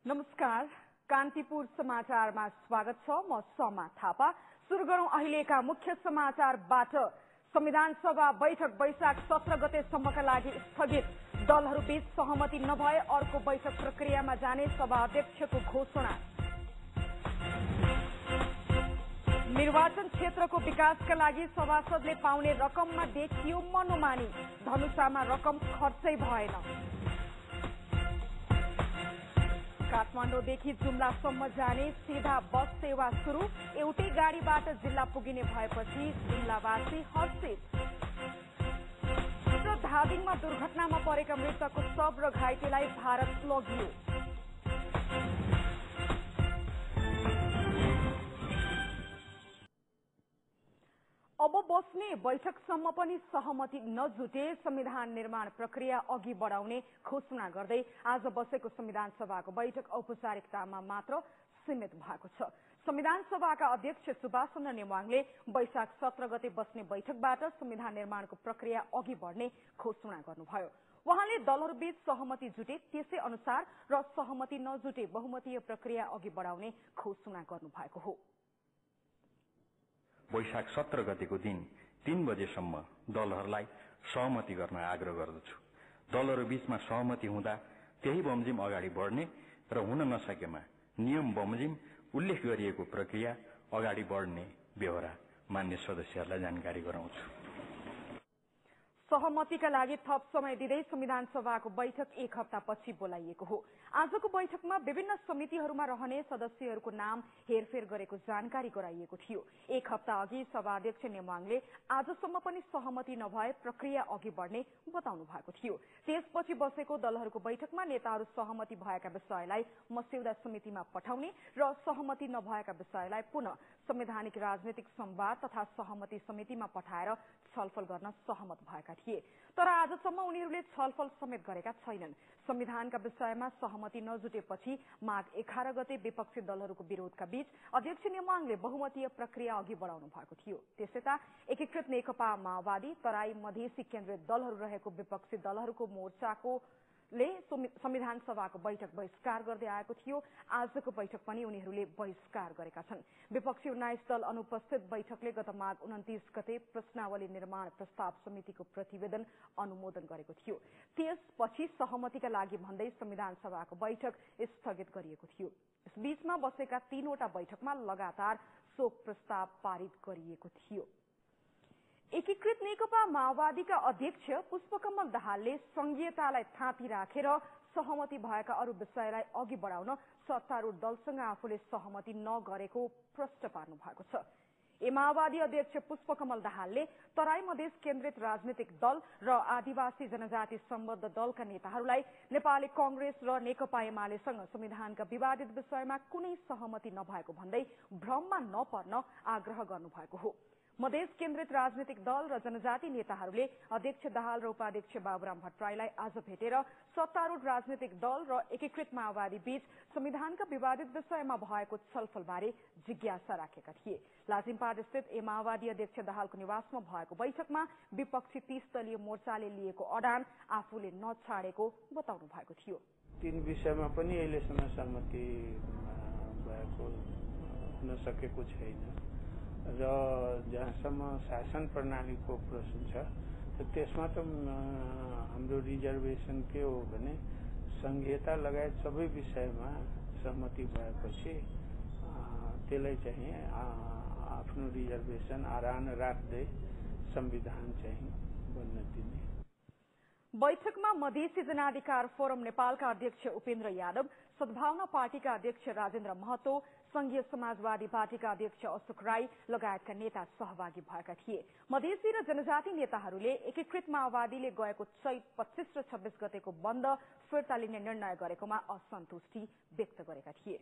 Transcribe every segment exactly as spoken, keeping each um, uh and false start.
नमस्कार, कान्तिपुर समाचारमा स्वागत छ। म समा थापा। सुरु गरौं अहिलेका मुख्य समाचारबाट। संविधान सभा बैठक वैशाख सत्र गतेसम्मका लागि स्थगित। दलहरूबीच सहमति नभए अर्को बैठक प्रक्रियामा जाने सभा अध्यक्षको घोषणा। निर्वाचन क्षेत्रको विकासका लागि सभासदले पाउने रकममा देखियो मनोमानी। धनुषामा रकम खर्चै भएन। काठमाडौँदेखि जुम्लासम्म जाने सीधा बस सेवा सुरु। एउटै गाडीबाट जिल्ला पुगिने भएपछि जुम्लावासी हर्षित। र धादिङमा दुर्घटनामा परेका मृतकको शव र घाइतेलाई भारत लगियो। अब बस्ने बैठकसम्म पनि सहमति नजुटे संविधान निर्माण प्रक्रिया अघि बढाउने घोषणा गर्दै आज बसेको संविधान सभाको बैठक औपचारिकतामा मात्र सीमित भएको छ। संविधान सभाका अध्यक्ष सुभाष चन्द्र नेवाङले वैशाख सत्र गते बस्ने बैठकबाट संविधान निर्माणको प्रक्रिया अघि बढ्ने घोषणा गर्नुभयो। उहाँले दलहरूबीच सहमति जुटे त्यसै अनुसार र सहमति नजुटे बहुमतीय प्रक्रिया अघि बढाउने घोषणा गर्नुभएको हो। वैशाख सत्र गतेको दिन तीन बजेसम्म दलहरूलाई सहमति गर्न आग्रह गर्दछु। दलहरू बीचमा सहमति हुँदा त्यही बमोजिम अगाडि बढ्ने र हुन नसकेमा नियम बमोजिम उल्लेख गरिएको प्रक्रिया अगाडि बढ्ने बेहोरा मान्य सदस्यहरूलाई जानकारी गराउँछु। सहमतिका लागि थप समय दिँदै संविधान सभाको बैठक एक हप्तापछि बोलाइएको हो। आजको बैठकमा विभिन्न समितिहरूमा रहने सदस्यहरूको नाम हेरफेर गरेको जानकारी गराइएको थियो। एक हप्ता अघि सभाध्यक्ष नेवाङले आजसम्म पनि सहमति नभए प्रक्रिया अघि बढ्ने बताउनु भएको थियो। त्यसपछि बसेको दलहरूको बैठकमा नेताहरू सहमति भएका विषयलाई मस्यौदा समितिमा पठाउने र सहमति नभएका विषयलाई पुनः संवैधानिक राजनीतिक संवाद तथा सहमति समितिमा पठाएर छलफल गर्न सहमत भएका थिए। तर आजसम्म उनीहरूले छलफल समेत गरेका छैनन्। संविधानका विषयमा सहमति नजुटेपछि माघ एघार गते विपक्षी दलहरूको विरोधका बीच अध्यक्ष नेवाङले बहुमतीय प्रक्रिया अघि बढाउनु भएको थियो। त्यसैता एकीकृत नेकपा माओवादी तराई मधेसी केन्द्रित दलहरू रहेको विपक्षी दलहरूको मोर्चाको ले संविधान सभाको बैठक बहिष्कार गर्दै आएको थियो। आजको बैठक पनि उनीहरूले बहिष्कार गरेका छन्। विपक्षी उन्नाइस दल अनुपस्थित बैठकले गत माघ उन्तिस गते प्रश्नावली निर्माण प्रस्ताव समितिको प्रतिवेदन अनुमोदन गरेको थियो। त्यसपछि सहमतिका लागि भन्दै संविधान सभाको बैठक स्थगित गरिएको थियो। यसबीचमा बसेका तीनवटा बैठकमा लगातार शोक प्रस्ताव पारित गरिएको थियो। एकीकृत नेकपा माओवादीका अध्यक्ष पुष्पकमल दाहालले संघीयतालाई थाँती राखेर सहमति भएका अरू विषयलाई अघि बढाउन सत्तारूढ दलसँग आफूले सहमति नगरेको प्रश्न पार्नु भएको छ। ए माओवादी अध्यक्ष पुष्पकमल दाहालले तराई मधेस केन्द्रित राजनीतिक दल र आदिवासी जनजाति सम्बद्ध दलका नेताहरूलाई नेपाली कांग्रेस र नेकपा एमालेसँग संविधानका विवादित विषयमा कुनै सहमति नभएको भन्दै भ्रममा नपर्न आग्रह गर्नुभएको हो। मधेस केन्द्रित राजनीतिक दल र जनजाति नेताहरूले अध्यक्ष दाहाल र उपाध्यक्ष बाबुराम भट्टराईलाई आज भेटेर सत्तारूढ राजनीतिक दल र एकीकृत माओवादी बीच संविधानका विवादित विषयमा भएको छलफलबारे जिज्ञासा राखेका थिए। लाजिमपाट स्थित ए माओवादी अध्यक्ष दाहालको निवासमा भएको बैठकमा विपक्षी तीस दलीय मोर्चाले लिएको अडान आफूले नछाडेको बताउनु भएको थियो। तीन विषयमा पनि अहिलेसम्म सहमति भएको हुन सकेको छैन र जहाँसम्म शासन प्रणालीको प्रश्न छ त्यसमा त हाम्रो रिजर्भेसन के हो भने संघीयता लगायत सबै विषयमा सहमति भएपछि त्यसलाई चाहिँ आफ्नो रिजर्भेसन आराम राख्दै संविधान चाहिँ बन्न दिने। बैठकमा मधेसी जनाधिकार फोरम नेपालका अध्यक्ष उपेन्द्र यादव, सद्भावना पार्टीका अध्यक्ष राजेन्द्र महतो, संघीय समाजवादी पार्टीका अध्यक्ष अशोक राई लगायतका नेता सहभागी भएका थिए। मधेसी र जनजाति नेताहरूले एकीकृत माओवादीले गएको चैत पच्चीस र छब्बीस गतेको बन्द फिर्ता लिने निर्णय गरेकोमा असन्तुष्टि व्यक्त गरेका थिए।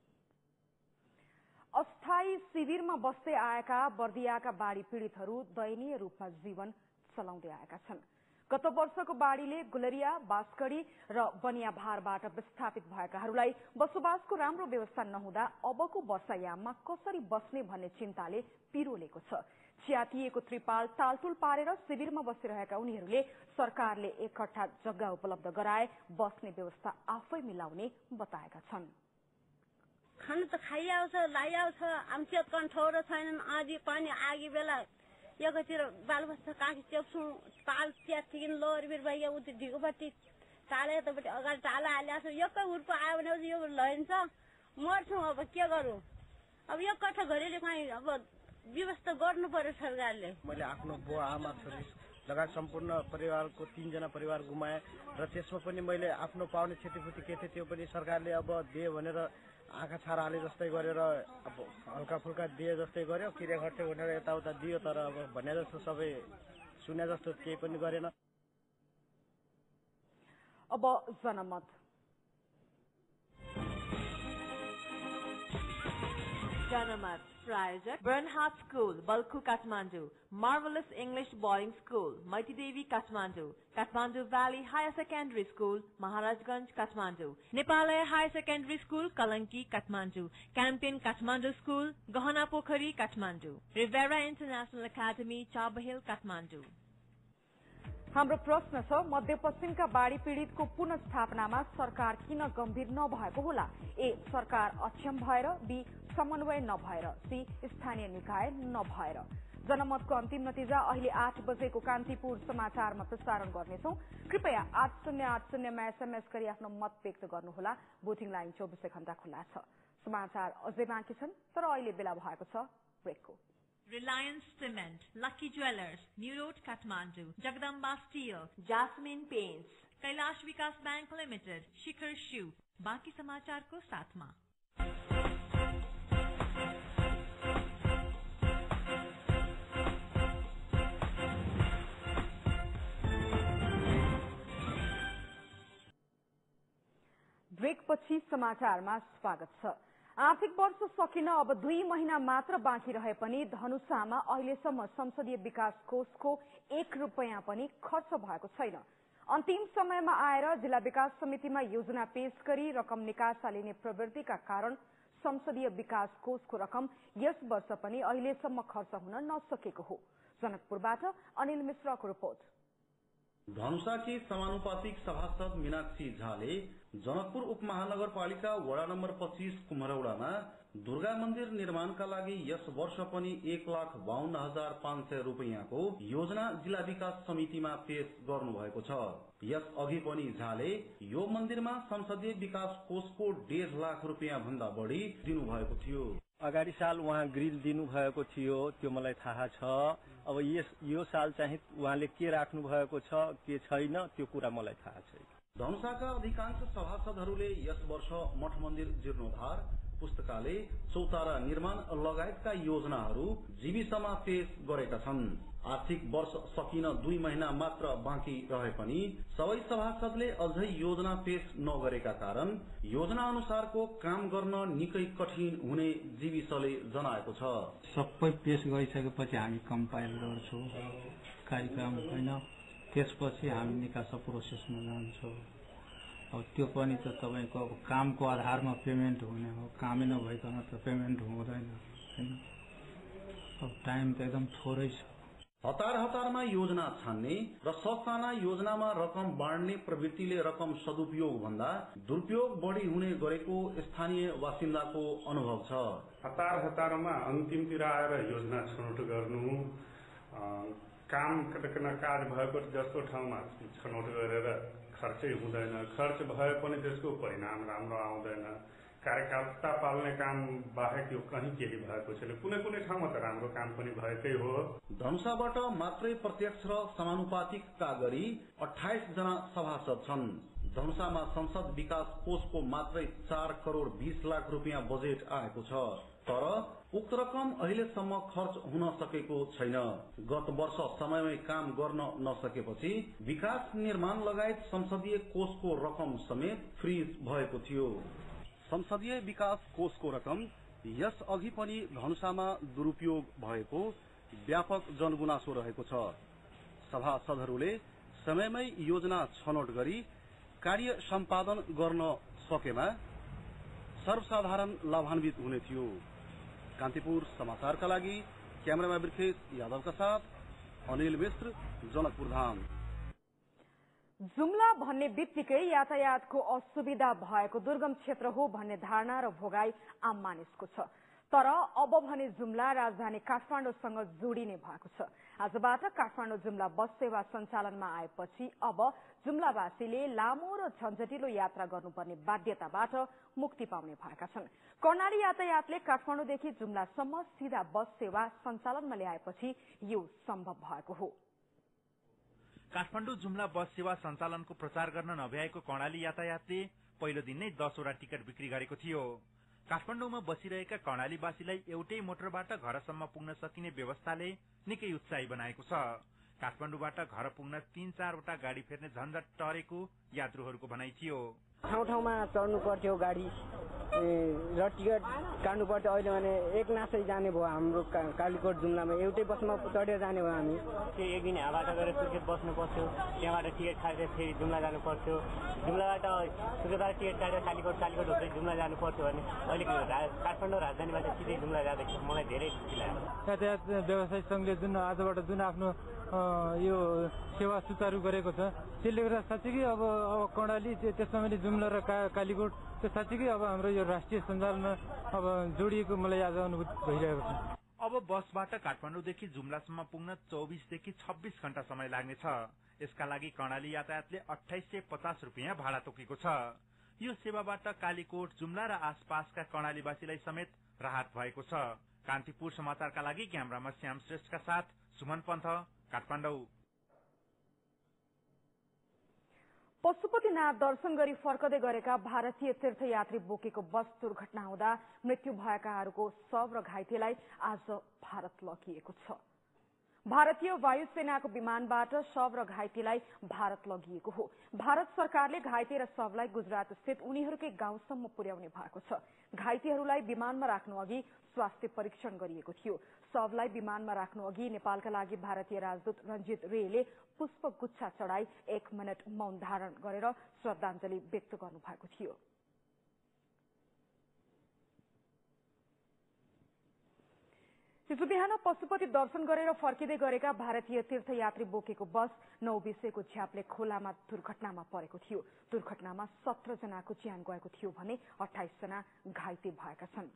अस्थायी शिविरमा बस्दै आएका बर्दियाका बाढ़ी पीड़ितहरू दयनीय रूपमा जीवन चलाउँदै आएका छन्। गत वर्षको बाढ़ीले गुलरिया, बास्कडी र बनियाभारबाट विस्थापित भएकाहरूलाई बसोबासको राम्रो व्यवस्था नहुँदा अबको वर्षायाममा कसरी बस्ने भन्ने चिन्ताले पिरोलेको छ। च्यातिएको त्रिपाल तालतुल पारेर शिविरमा बसिरहेका उनीहरूले सरकारले एकट्ठा जग्गा उपलब्ध गराए बस्ने व्यवस्था आफै मिलाउने बताएका छन्। खानु त खाइआउँछ लाइआउँछ आमच्या कन्ठौरो छैनन् आधी पानी आगी बेला एकातिर बालबच्चा काकी चेप्छु पाल च्यातिकिन लोरबिर भइया उति ढिगोपट्टि टाला यतापट्टि अगाडि टाला हालिआएको छ एकै हुर्को आयो भने यो लैन्छ मर्छौँ अब के गरौँ अब यो कट्ठा घरेले कहीँ अब व्यवस्था गर्नु पर्यो सरकारले। मैले आफ्नो बुवा आमा छोरी लगायत सम्पूर्ण परिवारको तीनजना परिवार गुमाएँ र त्यसमा पनि मैले आफ्नो पाउने क्षतिपूर्ति के थियो त्यो पनि सरकारले अब दिए भनेर आँखा छारा हाले जस्तै गरेर अब हल्का फुल्का दिए जस्तै गर्यो किरा खर्च भनेर यताउता दियो तर अब भने जस्तो सबै सुने जस्तो केही पनि गरेन। अब जनमत। जनमत प्रायोजक Bernhardt school Balkhu Kathmandu, मार्भलस English boarding school Maitidevi Kathmandu, Kathmandu valley higher secondary school Maharajgunj Kathmandu, Nepalaya higher secondary school Kalanki Kathmandu, campaign Kathmandu school Gahana Pokhari Kathmandu, Riviera international academy Chabahil Kathmandu. हाम्रो प्रश्न छ मध्यपश्चिमका बाढ़ी पीड़ितको पुनर्स्थापनामा सरकार किन गम्भीर नभएको होला? ए सरकार अक्षम भएर, बी समन्वय नभएर, सी स्थानीय निकाय नभएर। जनमतको अन्तिम नतिजा अहिले आठ बजेको कान्तिपुर समाचारमा प्रसारण गर्नेछौं। कृपया आठ शून्य आठ शून्यमा एसएमएस गरी आफ्नो मत व्यक्त गर्नुहोला। भोटिङ लाइन चौबिसै घण्टा खुल्ला छ। समाचार अझै बाँकी छन् तर अहिले बेला भएको छ ब्रेकको। Reliance Cement, Lucky Jewelers, New Road, Kathmandu, Jagdamba Steel, Jasmine Paints, Kailash Vikas Bank Limited, Shikhar Shoe. बाकी समाचार को साथ में ब्रेक पछि समाचारमा स्वागत छ। आर्थिक वर्ष सकिन अब दुई महिना मात्र बाँकी रहे पनि धनुषामा अहिलेसम्म संसदीय विकास कोषको एक रुपैयाँ पनि खर्च भएको छैन। अन्तिम समयमा आएर जिल्ला विकास समितिमा योजना पेश गरी रकम निकासा लिने प्रवृत्तिका कारण संसदीय विकास कोषको रकम यस वर्ष पनि अहिलेसम्म खर्च हुन नसकेको हो। जनकपुरबाट अनिल मिश्रको रिपोर्ट। धनुषाकी समानुपातिक सभासद मीनाक्षी झाले जनकपुर उपमहानगरपालिका वडा नम्बर पच्चीस कुम्हरौडामा दुर्गा मन्दिर निर्माणका लागि यस वर्ष पनि एक लाख बाहन्न हजार पाँच सय रुपियाँको योजना जिल्ला विकास समितिमा पेश गर्नु भएको छ। यस अघि पनि झाले यो मन्दिरमा संसदीय विकास कोषको डेढ़ लाख रुपियाँ भन्दा बढी दिनुभएको थियो। अगाडि साल उहाँ ग्रिल दिनु भएको थियो त्यो मलाई थाहा छ। अब यस यो साल चाहिँ उहाँले के राख्नु भएको छ के छैन त्यो कुरा मलाई थाहा छैन। धनुषाका अधिकांश सभासदहरूले यस वर्ष मठ मन्दिर जीर्णोद्धार, पुस्तकालय, चौतारा निर्माण लगायतका योजनाहरू जीविसमा पेश गरेका छन्। आर्थिक वर्ष सकिन दुई महिना मात्र बाँकी रहे पनि सबै सभासदले अझै योजना पेश नगरेका कारण योजना अनुसारको काम गर्न निकै कठिन हुने जीविसले जनाएको छ। सबै पेश गरिसकेपछि हामी कम्पाइल गर्छौँ कार्यक्रम होइन, त्यसपछि हामी निकासा प्रोसेसमा जान्छौँ। अब त्यो पनि त तपाईँको अब कामको आधारमा पेमेन्ट हुने हो, कामै नभइकन त पेमेन्ट हुँदैन हैन। अब टाइम त एकदम थोरै छ। हतार हतारमा योजना छान्ने र ससाना योजनामा रकम बाँड्ने प्रवृत्तिले रकम सदुपयोग भन्दा दुरुपयोग बढी हुने गरेको स्थानीय बासिन्दाको अनुभव छ। हतार हतारमा अन्तिमतिर आएर योजना छनौट गर्नु, काम काज भएको जस्तो ठाउँमा छनौट गरेर खर्चै हुँदैन, खर्च भए पनि त्यसको परिणाम राम्रो आउँदैन। कार्यकर्ता पाल्ने काम बाहेक यो कहीँ केही भएको छैन। कुनै कुनै ठाउँमा त राम्रो काम पनि भएकै हो। धनुषाबाट मात्रै प्रत्यक्ष र समानुपातिकता गरी अठाइस जना सभासद छन्। धनुषामा संसद विकास कोषको मात्रै चार करोड़ बीस लाख रुपियाँ बजेट आएको छ, तर उक्त रकम अहिलेसम्म खर्च हुन सकेको छैन। गत वर्ष समयमै काम गर्न नसकेपछि विकास निर्माण लगायत संसदीय कोषको रकम समेत फ्रीज भएको थियो। संसदीय विकास कोषको रकम यस अघि पनि धनुषामा दुरुपयोग भएको व्यापक जनगुनासो रहेको छ। सभासदहरूले समयमै योजना छनौट गरी कार्य सम्पादन गर्न सकेमा सर्वसाधारण लाभान्वित हुने थियो। कान्तिपुर समाचारका लागि कैमरामा बिर्खेश यादवका साथ अनिल मिश्र, जनकपुर धाम। जुम्ला भन्ने बित्तिकै यातायातको असुविधा भएको दुर्गम क्षेत्र हो भन्ने धारणा र भोगाई आम मानिसको छ। तर अब भने जुम्ला राजधानी काठमाडौँसँग जोडिने भएको छ। आजबाट काठमाडौँ जुम्ला बस सेवा सञ्चालनमा आएपछि अब जुम्लावासीले लामो र झन्झटिलो यात्रा गर्नुपर्ने बाध्यताबाट मुक्ति पाउने भएका छन्। कर्णाली यातायातले काठमाडौँदेखि जुम्लासम्म सीधा बस सेवा सञ्चालनमा ल्याएपछि यो सम्भव भएको हो। काठमाडौँ जुम्ला बस सेवा सञ्चालनको प्रचार गर्न नभ्याएको कर्णाली यातायातले पहिलो दिन नै दसवटा टिकट बिक्री गरेको थियो। काठमाडौँमा बसिरहेका कर्णालीवासीलाई एउटै मोटरबाट घरसम्म पुग्न सकिने व्यवस्थाले निकै उत्साही बनाएको छ। काठमाडौँबाट घर पुग्न तीन चारवटा गाडी फेर्ने झन्झट टरेको यात्रुहरूको भनाइ थियो। ठाउँ ठाउँमा चढ्नु पर्थ्यो गाडी र टिकट काट्नु पर्थ्यो। अहिले भने एक नासै जाने भयो। हाम्रो कालीकोट जुम्लामा एउटै बसमा चढेर जाने भयो। हामी एक दिन यहाँबाट गएर सुर्खेत बस्नु पर्थ्यो, त्यहाँबाट टिकट काटेर फेरि जुम्ला जानु पर्थ्यो, जुम्लाबाट सुर्खेतबाट टिकट काटेर कालीकोट कालीकोट हुँदै जुम्ला जानु पर्थ्यो भने अहिले काठमाडौँ राजधानीबाट सिधै जुम्ला जाँदैछ। मलाई धेरै खुसी लाग्यो। यातायात व्यवसायी सङ्घले जुन आजबाट जुन आफ्नो यो सेवा सुचारू गरेको छ त्यसले गर्दा साँच्चीकै अब अब कर्णाली त्यसमा पनि जुम्ला र कालीकोट त्यो साँच्चीकै अब हाम्रो यो राष्ट्रिय सञ्जालमा अब जोडिएको मलाई आज अनुभूत भइरहेको छ। अब बसबाट काठमाडौँदेखि जुम्लासम्म पुग्न चौबिसदेखि छब्बिस घण्टा समय लाग्नेछ। यसका लागि कर्णाली यातायातले अठाइस सय पचास रुपियाँ भाडा तोकेको छ। यो सेवाबाट कालीकोट जुम्ला र आसपासका कर्णालीवासीलाई समेत राहत भएको छ। कान्तिपुर समाचारका लागि क्यामेरामा श्याम श्रेष्ठका साथ सुमन पन्थ, काठमाडौँ। पशुपतिनाथ दर्शन गरी फर्कदै गरेका भारतीय तीर्थयात्री बोकेको बस दुर्घटना हुँदा मृत्यु भएकाहरूको शव र घाइतेलाई आज भारत लगिएको छ। भारतीय वायुसेनाको विमानबाट शव र घाइतेलाई भारत लगिएको हो। भारत सरकारले घाइते र शवलाई गुजरात स्थित उनीहरूकै गाउँसम्म पुर्याउने भएको छ। घाइतेहरूलाई विमानमा राख्नु अघि स्वास्थ्य परीक्षण गरिएको थियो। शवलाई विमानमा राख्नु अघि नेपालका लागि भारतीय राजदूत रञ्जित रेले पुष्प गुच्छा चढाई एक मिनट मौन धारण गरेर श्रद्धाञ्जली व्यक्त गर्नु भएको थियो। हिजो बिहान पशुपति दर्शन गरेर फर्किँदै गरेका भारतीय तीर्थयात्री बोकेको बस नौबिसेको झ्याप्ले खोलामा दुर्घटनामा परेको थियो। दुर्घटनामा सत्र जनाको ज्यान गएको थियो भने अठाइस जना घाइते भएका छन्।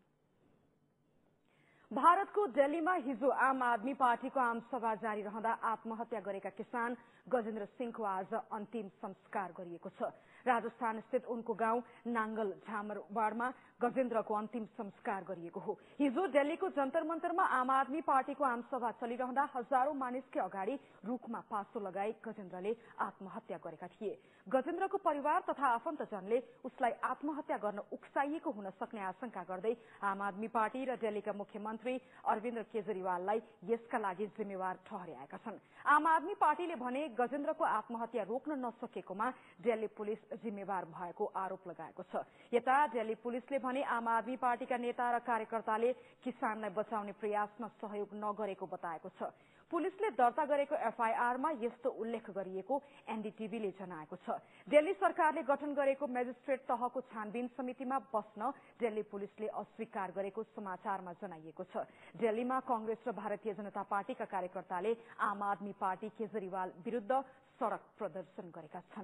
भारतको दिल्लीमा हिजो आम आदमी पार्टीको आमसभा जारी रहँदा आत्महत्या गरेका किसान गजेन्द्र सिंहको आज अन्तिम संस्कार गरिएको छ। राजस्थान स्थित उनको गाउँ नांगल झामरवाडमा गजेन्द्रको अन्तिम संस्कार गरिएको हो। हिजो दिल्लीको जन्तर मन्तरमा आम आदमी पार्टीको आमसभा चलिरहँदा हजारौं मानिसकै अगाडि रूखमा पासो लगाई गजेन्द्रले आत्महत्या गरेका थिए। गजेन्द्रको परिवार तथा आफन्तजनले उसलाई आत्महत्या गर्न उक्साइएको हुन सक्ने आशंका गर्दै आम आदमी पार्टी र दिल्लीका मुख्यमन्त्री अरविन्द केजरीवाललाई यसका लागि जिम्मेवार ठहर्याएका छन्। आम आदमी पार्टीले भने गजेन्द्रको आत्महत्या रोक्न नसकेकोमा दिल्ली पुलिस जिम्मेवार भएको आरोप लगाएको छ। यता दिल्ली पुलिसले भने आम आदमी पार्टीका नेता र कार्यकर्ताले किसानलाई बचाउने प्रयासमा सहयोग नगरेको बताएको छ। पुलिसले दर्ता गरेको एफआईआरमा यस्तो उल्लेख गरिएको एनडीटीभीले जनाएको छ। दिल्ली सरकारले गठन गरेको मेजिस्ट्रेट तहको छानबिन समितिमा बस्न दिल्ली पुलिसले अस्वीकार गरेको समाचारमा जनाइएको छ। दिल्लीमा कांग्रेस र भारतीय जनता पार्टीका कार्यकर्ताले आम आदमी पार्टी केजरीवाल विरूद्ध सड़क प्रदर्शन गरेका छन्।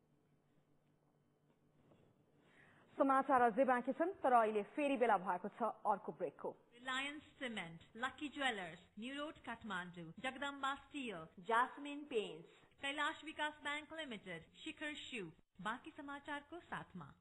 समाचार अझै बाँकी छन्, तर अहिले फेरि बेला भएको छ अर्को ब्रेकको। Reliance Cement, Lucky Jewelers, New Road, Kathmandu, Jagdamba Steel, Jasmine Paints, Kailash Vikas Bank Limited, Shikhar Shoe. बाकी समाचार को साथ में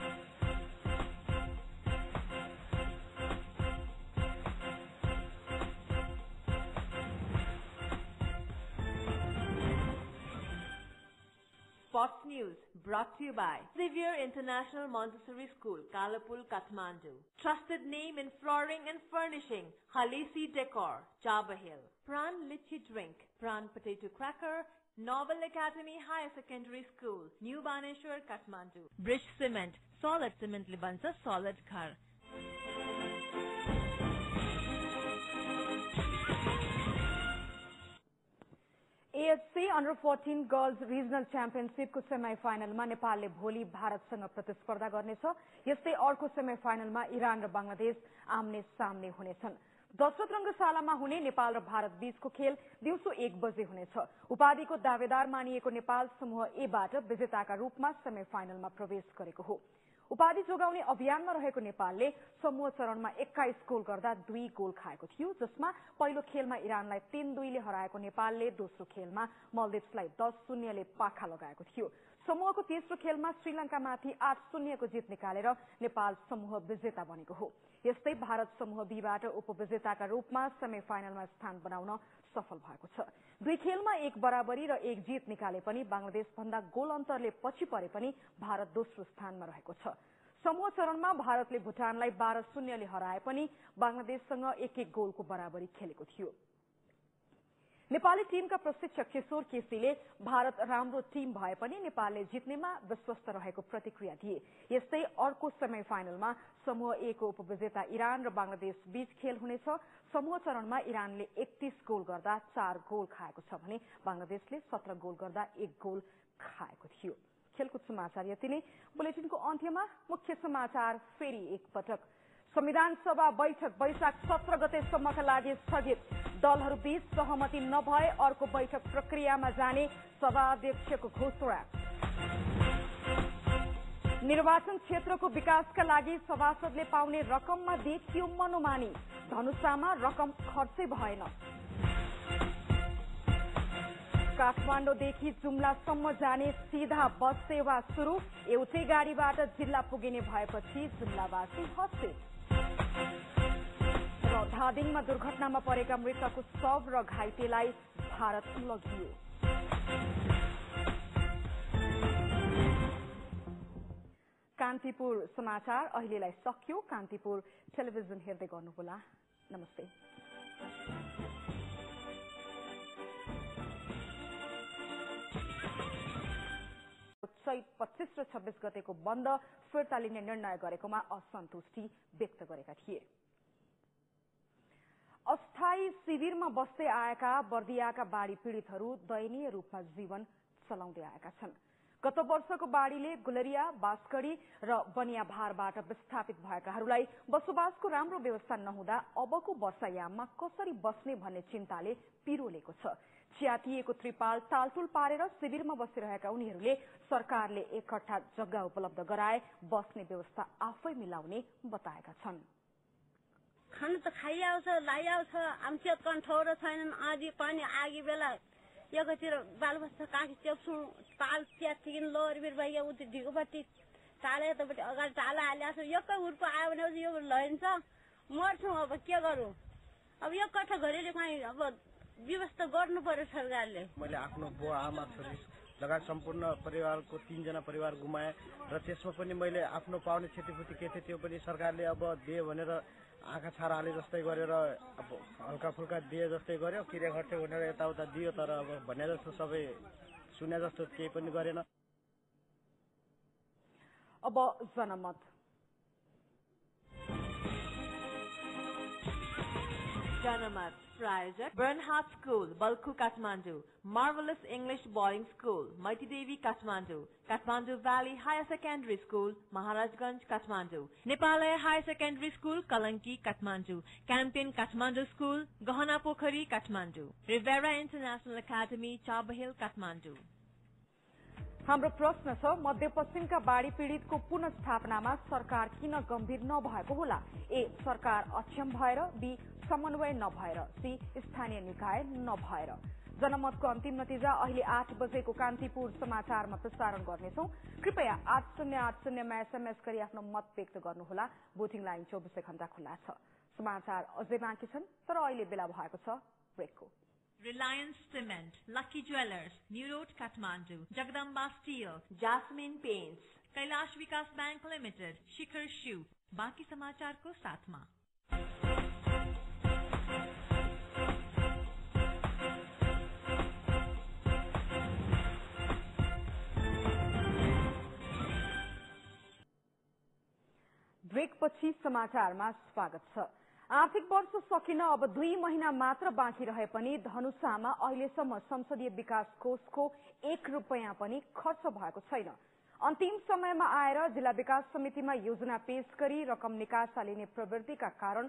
Sports News brought to you by Xavier International Montessori School, Kalapul, Kathmandu. Trusted name in flooring and furnishing, Halisi Decor, Chaba Hill. Pran Litchi Drink, Pran Potato Cracker, Novel Academy Higher Secondary School, New Baneshwar, Kathmandu. Bridge Cement, solid cement libansa, solid ghar. AFC under fourteen girls regional च्याम्पियनशिपको semi फाइनलमा नेपालले भोलि भारतसँग प्रतिस्पर्धा गर्नेछ। यस्तै अर्को semi फाइनलमा इरान र बंगलादेश आम्ने सामने हुनेछन्। दशरथ रंगशालामा हुने नेपाल र भारत बीचको खेल दिउँसो एक बजे हुनेछ। उपाधिको दावेदार मानिएको नेपाल समूह एबाट विजेताका रूपमा सेमी फाइनलमा प्रवेश गरेको हो। उपाधि जोगाउने अभियानमा रहेको नेपालले समूह चरणमा एक्काइस गोल गर्दा दुई गोल खाएको थियो, जसमा पहिलो खेलमा इरानलाई तीन दुईले हराएको नेपालले दोस्रो खेलमा मल्दिप्सलाई दस शून्यले पाखा लगाएको थियो। समूहको तेस्रो खेलमा श्रीलंकामाथि आठ शून्यको जित निकालेर नेपाल समूह विजेता बनेको हो। यस्तै भारत समूह बीबाट उपविजेताका रूपमा सेमी फाइनलमा स्थान बनाउन सफल भएको छ। दुई खेलमा एक बराबरी र एक जित निकाले पनि बंगलादेश भन्दा गोल अन्तरले पछि परे पनि भारत दोस्रो स्थानमा रहेको छ। समूह चरणमा भारतले भुटानलाई बाह्र शून्यले हराए पनि बंगलादेशसँग एक एक गोलको बराबरी खेलेको थियो। नेपाली टीमका प्रशिक्षक किशोर केसीले भारत राम्रो टीम भए पनि नेपालले जित्नेमा विश्वस्त रहेको प्रतिक्रिया दिए। यस्तै अर्को सेमी फाइनलमा समूह ए को उपविजेता इरान र बंगलादेश बीच खेल हुनेछ। समूह चरणमा इरानले एकतीस गोल गर्दा चार गोल खाएको छ भने बंगलादेशले सत्र गोल गर्दा एक गोल खाएको थियो। खेलकुद समाचार यति नै। बुलेटिनको अन्त्यमा मुख्य समाचार फेरि एकपटक। संविधान सभा बैठक वैशाख सत्र गतेसम्मका लागि स्थगित। दलहरूबीच सहमति नभए अर्को बैठक प्रक्रियामा जाने सभाध्यक्षको घोषणा। निर्वाचन क्षेत्रको विकासका लागि सभासदले पाउने रकममा देखियो मनोमानी। धनुषामा रकम खर्चै भएन। काठमाडौँदेखि जुम्लासम्म जाने सीधा बस सेवा शुरू। एउटै गाडीबाट जिल्ला पुगिने भएपछि जुम्लावासी हँसे। र धादिङमा दुर्घटनामा परेका मृतकको शव र घाइतेलाई भारत लगियो। कान्तिपुर समाचार अहिलेलाई सकियो। कान्तिपुर टेलिभिजन हेर्दै गर्नुहोला। नमस्ते। चैत पच्चीस र छब्बीस गतेको बन्द फिर्ता लिने निर्णय गरेकोमा असन्तुष्टि व्यक्त गरेका थिए। अस्थायी शिविरमा बस्दै आएका बर्दियाका बाढ़ी पीड़ितहरू दयनीय रूपमा जीवन चलाउँदै आएका छन्। गत वर्षको बाढ़ीले गुलरिया, बास्कडी र बनियाभारबाट विस्थापित भएकाहरूलाई बसोबासको राम्रो व्यवस्था नहुँदा अबको वर्षायाममा कसरी बस्ने भन्ने चिन्ताले पिरोलेको छ। च्यातिएको त्रिपाल टालटुल पारेर शिविरमा बसिरहेका उनीहरूले सरकारले एकट्ठा जग्गा उपलब्ध गराए बस्ने व्यवस्था आफै मिलाउने बताएका छन्। खानु त खाइआउँछ, लाइआउँछ, आमचे कन्ठौरो छैनन्। आधी पानी आगी बेला एकातिर बालबच्चा काँकी चेप्छु पाल च्यातिकन लोरबिर भइया उति ढिगोपट्टि टाला यतापट्टि अगाडि टाला हालिआएको छ। एकै हुर्को आयो भने यो लैन्छ, मर्छौँ। अब के गरौँ? अब यो कट्ठा घरेले काहीँ अब व्यवस्था गर्नु पर्यो सरकारले। मैले आफ्नो बुवा आमा छोरी लगायत सम्पूर्ण परिवारको तीनजना परिवार गुमाएँ र त्यसमा पनि मैले आफ्नो पाउने क्षतिपूर्ति के थियो त्यो पनि सरकारले अब दिए भनेर आँखा छारा हाले जस्तै गरेर अब हल्का फुल्का दिए जस्तै गर्यो। किरा खर्च भनेर यताउता दियो, तर अब भने जस्तो सबै सुने जस्तो केही पनि गरेन। अब जनमत। जनमत प्रायोजक Bernhardt school Balkhu Kathmandu, मार्भलस English boarding school Maiti Devi Kathmandu, Kathmandu valley higher secondary school Maharajgunj Kathmandu, Nepalaya higher secondary school Kalanki Kathmandu, campaign Kathmandu school Gahana Pokhari Kathmandu, Riviera international academy Chabahil Kathmandu. हाम्रो प्रश्न छ, मध्यपश्चिमका बाढ़ी पीड़ितको पुनर्स्थापनामा सरकार किन गम्भीर नभएको होला? ए, सरकार अक्षम भएर, बी, समन्वय नभएर, सी, स्थानीय निकाय नभएर। जनमतको अन्तिम नतिजा अहिले आठ बजेको कान्तिपुर समाचारमा प्रसारण गर्नेछौं। कृपया आठ शून्य आठ शून्यमा एसएमएस गरी आफ्नो मत व्यक्त गर्नुहोला। भोटिङ लाइन चौबिसै घण्टा खुल्ला छ। समाचार अझै बाँकी छन्, तर अहिले बेला भएको छ ब्रेकको। Reliance Cement, Lucky Jewelers, New Road, Kathmandu, Jagdamba Steel, Jasmine Paints, Kailash Vikas Bank Limited, Shikhar Shoe. बाकी समाचार को साथ में। ब्रेक पछि समाचारमा स्वागत छ। आर्थिक वर्ष सकिन अब दुई महिना मात्र बाँकी रहे पनि धनुषामा अहिलेसम्म संसदीय विकास कोषको एक रुपैयाँ पनि खर्च भएको छैन। अन्तिम समयमा आएर जिल्ला विकास समितिमा योजना पेश गरी रकम निकासा लिने प्रवृत्तिका कारण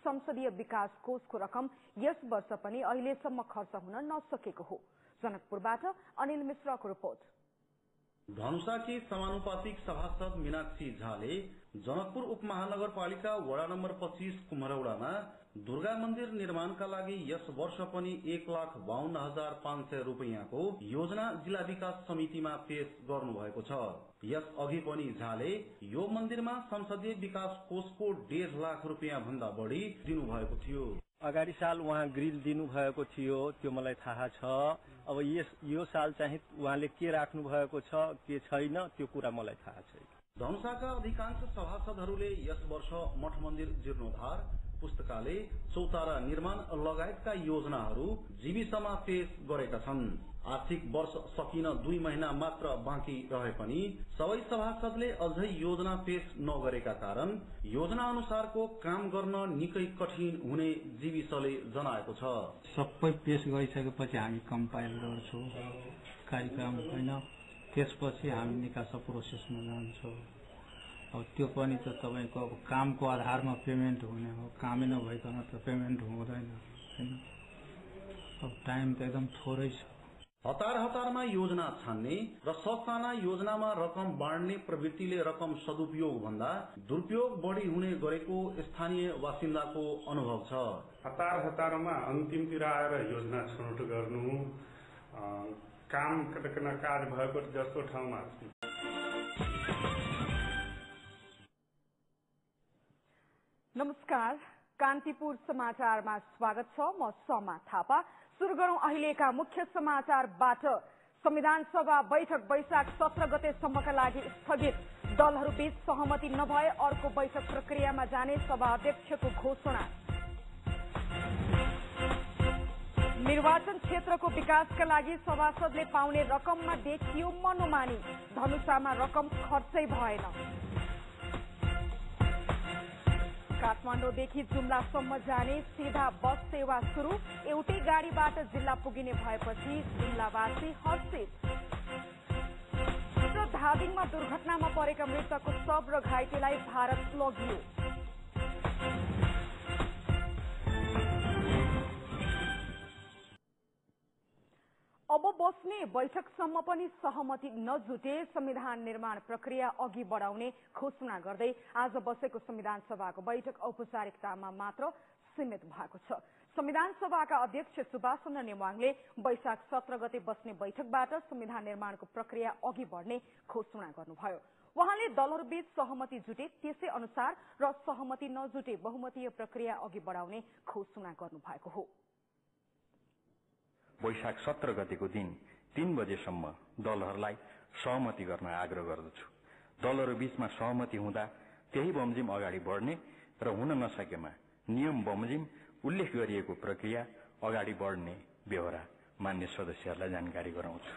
संसदीय विकास कोषको रकम यस वर्ष पनि अहिलेसम्म खर्च हुन नसकेको हो। जनकपुरबाट अनिल मिश्रको रिपोर्ट। धनुषाकी समानुपातिक सभासद मीनाक्षी झाले जनकपुर उपमहानगरपालिका वडा नम्बर पच्चीस कुमरौडामा दुर्गा मन्दिर निर्माणका लागि यस वर्ष पनि एक लाख बाहन्न हजार पाँच सय रुपियाँको योजना जिल्ला विकास समितिमा पेश गर्नुभएको छ। यस अघि पनि झाले यो मन्दिरमा संसदीय विकास कोषको डेढ लाख रुपियाँ भन्दा बढी दिनुभएको थियो। अगाडि साल उहाँ ग्रिल दिनुभएको थियो, त्यो मलाई थाहा छ। अब यस यो साल चाहिँ उहाँले के राख्नु भएको छ के छैन त्यो कुरा मलाई थाहा छैन। धनुषाका अधिकांश सभासदहरूले यस वर्ष मठ मन्दिर जीर्णोद्धार, पुस्तकालय, चौतारा निर्माण लगायतका योजनाहरू जीविसमा पेश गरेका छन्। आर्थिक वर्ष सकिन दुई महिना मात्र बाँकी रहे पनि सबै सभासदले अझै योजना पेश नगरेका कारण योजना अनुसारको काम गर्न निकै कठिन हुने जीविसले जनाएको छ। सबै पेश गरिसकेपछि हामी कम्पाइल गर्छौँ कार्यक्रम होइन, त्यसपछि हामी निकासा प्रोसेसमा जान्छौँ। अब त्यो पनि त तपाईँको अब कामको आधारमा पेमेन्ट हुने हो, कामै नभइकन त पेमेन्ट हुँदैन होइन। अब टाइम त एकदम थोरै छ। हतार हतारमा योजना छान्ने र ससाना योजनामा रकम बाँड्ने प्रवृत्तिले रकम सदुपयोग भन्दा दुरुपयोग बढी हुने गरेको स्थानीय बासिन्दाको अनुभव छ। हतार हतारमा अन्तिमतिर आएर योजना छनौट गर्नु, काम कटकन काज भएको जस्तो ठाउँमा नमस्कार, कान्तिपुर समाचारमा स्वागत छ। म समा थापा। सुरु गरौं अहिलेका मुख्य समाचारबाट। संविधान सभा बैठक वैशाख सत्र गतेसम्मका लागि स्थगित। दलहरूबीच सहमति नभए अर्को बैठक प्रक्रियामा जाने सभा अध्यक्षको घोषणा। निर्वाचन क्षेत्रको विकासका लागि सभासदले पाउने रकममा देखियो मनोमानी। धनुषामा रकम खर्चै भएन। काठमाडौँदेखि जुम्लासम्म जाने सीधा बस सेवा सुरु। एउटै गाडीबाट जिल्ला पुगिने भएपछि जुम्लावासी हर्षित। र धादिङमा दुर्घटनामा परेका मृतकको शव र घाइतेलाई भारत लगियो। अब बस्ने बैठकसम्म पनि सहमति नजुटे संविधान निर्माण प्रक्रिया अघि बढाउने घोषणा गर्दै आज बसेको संविधान सभाको बैठक औपचारिकतामा मात्र सीमित भएको छ। संविधान सभाका अध्यक्ष सुभाष चन्द्र नेवाङले वैशाख सत्र गते बस्ने बैठकबाट संविधान निर्माणको प्रक्रिया अघि बढ्ने घोषणा गर्नुभयो। उहाँले दलहरूबीच सहमति जुटे त्यसै अनुसार र सहमति नजुटे बहुमतीय प्रक्रिया अघि बढाउने घोषणा गर्नुभएको हो। वैशाख सत्र गतेको दिन तीन बजेसम्म दलहरूलाई सहमति गर्न आग्रह गर्दछु। दलहरू बीचमा सहमति हुँदा त्यही बमोजिम अगाडि बढ्ने र हुन नसकेमा नियम बमोजिम उल्लेख गरिएको प्रक्रिया अगाडि बढ्ने बेहोरा मान्य सदस्यहरूलाई जानकारी गराउँछु।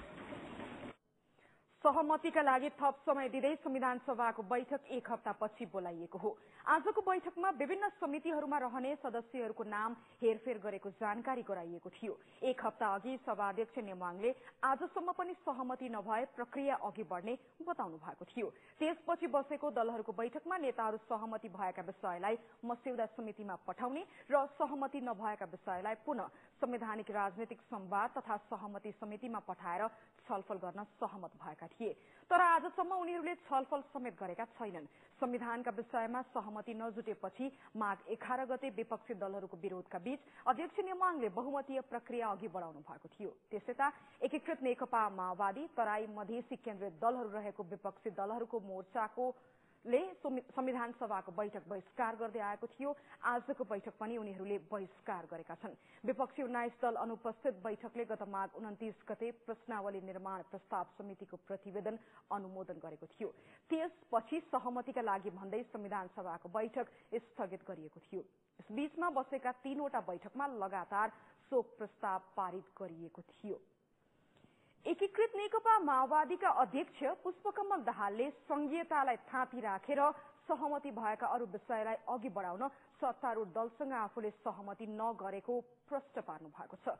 सहमतिका लागि थप समय दिँदै संविधान सभाको बैठक एक हप्तापछि बोलाइएको हो। आजको बैठकमा विभिन्न समितिहरूमा रहने सदस्यहरूको नाम हेरफेर गरेको जानकारी गराइएको थियो। एक हप्ता अघि सभाध्यक्ष नेवाङले आजसम्म पनि सहमति नभए प्रक्रिया अघि बढ्ने बताउनु भएको थियो। त्यसपछि बसेको दलहरूको बैठकमा नेताहरू सहमति भएका विषयलाई मस्यौदा समितिमा पठाउने र सहमति नभएका विषयलाई पुनः संवैधानिक राजनीतिक संवाद तथा सहमति समितिमा पठाएर छलफल गर्न सहमत भएका थिए। तर आजसम्म उनीहरूले छलफल समेत गरेका छैनन्। संविधानका विषयमा सहमति नजुटेपछि माघ एघार गते विपक्षी दलहरूको विरोधका बीच अध्यक्ष नेवाङले बहुमतीय प्रक्रिया अघि बढाउनु भएको थियो। त्यसैता एकीकृत नेकपा माओवादी, तराई मधेसी केन्द्रित दलहरू रहेको विपक्षी दलहरूको मोर्चाको ले संविधान सभाको बैठक बहिष्कार गर्दै आएको थियो। आजको बैठक पनि उनीहरूले बहिष्कार गरेका छन्। विपक्षी उन्नाइस दल अनुपस्थित बैठकले गत माघ उन्तिस गते प्रश्नावली निर्माण प्रस्ताव समितिको प्रतिवेदन अनुमोदन गरेको थियो। त्यसपछि सहमतिका लागि भन्दै संविधान सभाको बैठक स्थगित गरिएको थियो। यसबीचमा बसेका तीनवटा बैठकमा लगातार शोक प्रस्ताव पारित गरिएको थियो। एकीकृत नेकपा माओवादीका अध्यक्ष पुष्पकमल दाहालले संघीयतालाई थाँती राखेर सहमति भएका अरू विषयलाई अघि बढाउन सत्तारूढ दलसँग आफूले सहमति नगरेको प्रश्न पार्नु भएको छ।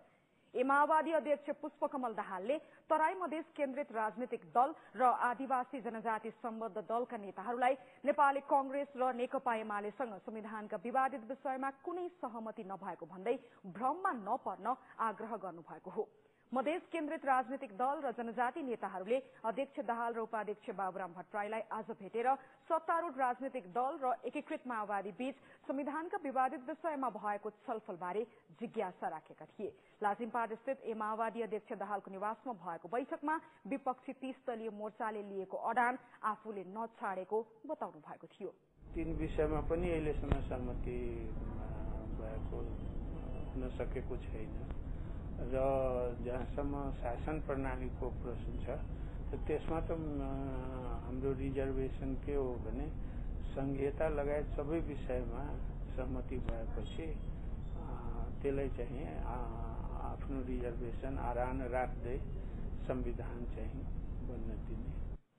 ए माओवादी अध्यक्ष पुष्पकमल दाहालले तराई मधेस केन्द्रित राजनीतिक दल र आदिवासी जनजाति सम्बद्ध दलका नेताहरूलाई नेपाली कांग्रेस र नेकपा एमालेसँग संविधानका विवादित विषयमा कुनै सहमति नभएको भन्दै भ्रममा नपर्न आग्रह गर्नुभएको हो। मधेस केन्द्रित राजनीतिक दल र जनजाति नेताहरूले अध्यक्ष दाहाल र उपाध्यक्ष बाबुराम भट्टराईलाई आज भेटेर सत्तारूढ़ राजनीतिक दल र एकीकृत माओवादी बीच संविधानका विवादित विषयमा भएको छलफलबारे जिज्ञासा राखेका थिए। लाजिमपाट स्थित ए माओवादी अध्यक्ष दाहालको निवासमा भएको बैठकमा विपक्षी तीस दलीय मोर्चाले लिएको अडान आफूले नछाडेको बताउनु भएको थियो। तीन विषयमा पनि अहिलेसम्म सहमति भएको हुन सकेको छैन र जहाँसम्म शासन प्रणालीको प्रश्न छ त्यसमा त हाम्रो रिजर्भेसन के हो भने संहिता लगायत सबै विषयमा सहमति भएपछि त्यसलाई चाहिँ आफ्नो रिजर्भेसन आराम राख्दै संविधान चाहिँ बन्न दिने।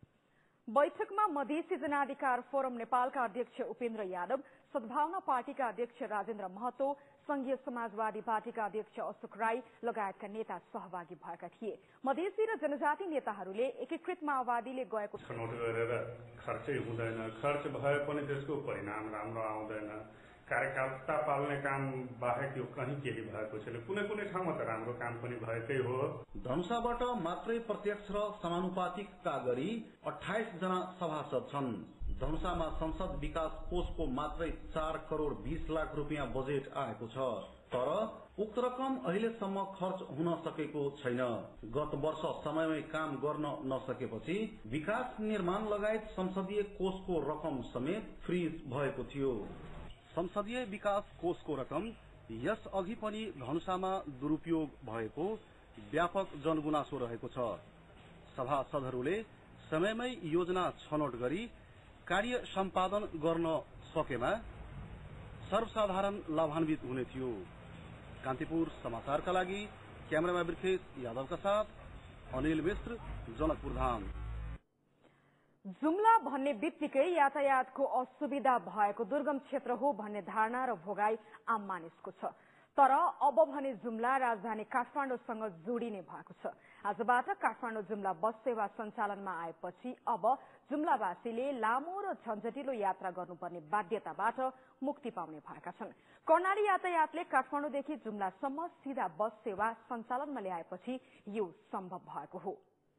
बैठकमा मधेसी जनाधिकार फोरम नेपालका अध्यक्ष उपेन्द्र यादव, सद्भावना पार्टीका अध्यक्ष राजेन्द्र महतो, संघीय समाजवादी पार्टीका अध्यक्ष अशोक राई लगायतका नेता सहभागी भएका थिए। मधेसी र जनजाति नेताहरूले एकीकृत माओवादीले गएको छनौट गरेर खर्चै हुँदैन, खर्च भए पनि त्यसको परिणाम राम्रो आउँदैन, कार्यकर्ता पाल्ने काम बाहेक यो कहीँ केही भएको छैन। कुनै कुनै ठाउँमा त राम्रो काम पनि भएकै हो। धनुषाबाट मात्रै प्रत्यक्ष र समानुपातिकता गरी अठाइस जना सभासद छन्। धनुषामा संसद विकास कोषको मात्रै चार करोड़ बीस लाख रुपियाँ बजेट आएको छ, तर उक्त रकम अहिलेसम्म खर्च हुन सकेको छैन। गत वर्ष समयमै काम गर्न नसकेपछि विकास निर्माण लगायत संसदीय कोषको रकम समेत फ्रीज भएको थियो। संसदीय विकास कोषको रकम यस अघि पनि धनुषामा दुरुपयोग भएको व्यापक जनगुनासो रहेको छ। सभासदहरूले समयमै योजना छनौट गरी कार्य सम्पादन गर्न सकेमा सर्वसाधारण लाभान्वित हुने थियो। कान्तिपुर समाचारका लागि क्यामेरामा बिर्खेश यादवका साथ अनिल मिश्र, जनकपुर धाम। जुम्ला भन्ने बित्तिकै यातायातको असुविधा भएको दुर्गम क्षेत्र हो भन्ने धारणा र भोगाई आम मानिसको छ। तर अब भने जुम्ला राजधानी काठमाडौँसँग जोडिने भएको छ। आजबाट काठमाडौँ जुम्ला बस सेवा सञ्चालनमा आएपछि अब जुम्लावासीले लामो र झन्झटिलो यात्रा गर्नुपर्ने बाध्यताबाट मुक्ति पाउने भएका छन्। कर्णाली यातायातले काठमाडौँदेखि जुम्लासम्म सीधा बस सेवा सञ्चालनमा ल्याएपछि यो सम्भव भएको हो।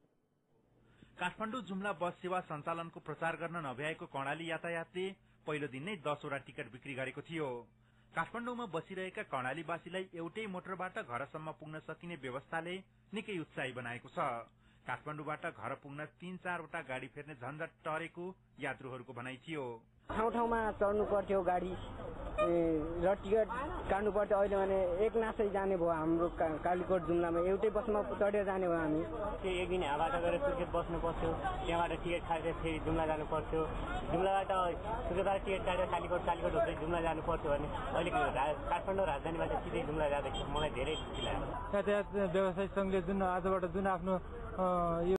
काठमाडौँ जुम्ला बस सेवा सञ्चालनको प्रचार गर्न नभ्याएको कर्णाली यातायातले पहिलो दिन नै दसवटा टिकट बिक्री गरेको थियो। काठमाडौँमा बसिरहेका कर्णालीवासीलाई एउटै मोटरबाट घरसम्म पुग्न सकिने व्यवस्थाले निकै उत्साही बनाएको छ। काठमाडौँबाट घर पुग्न तीन चारवटा गाडी फेर्ने झन्झट टरेको यात्रुहरूको भनाइ थियो। ठाउँ ठाउँमा चढ्नु पर्थ्यो गाडी र टिकट काट्नु पर्थ्यो। अहिले भने एक नासै जाने भयो। हाम्रो कालीकोट जुम्लामा एउटै बसमा चढेर जाने भयो। हामी एक दिन यहाँबाट गएर सुर्खेत बस्नु पर्थ्यो, त्यहाँबाट टिकट काटेर फेरि जुम्ला जानु पर्थ्यो। जुम्लाबाट सुर्खेतबाट टिकट काटेर कालीकोट, कालीकोट हुँदै जुम्ला जानु पर्थ्यो भने अहिले काठमाडौँ राजधानीबाट सिधै जुम्ला जाँदैछ। मलाई धेरै खुसी लाग्यो। यातायात व्यवसायी संघले जुन आजबाट जुन आफ्नो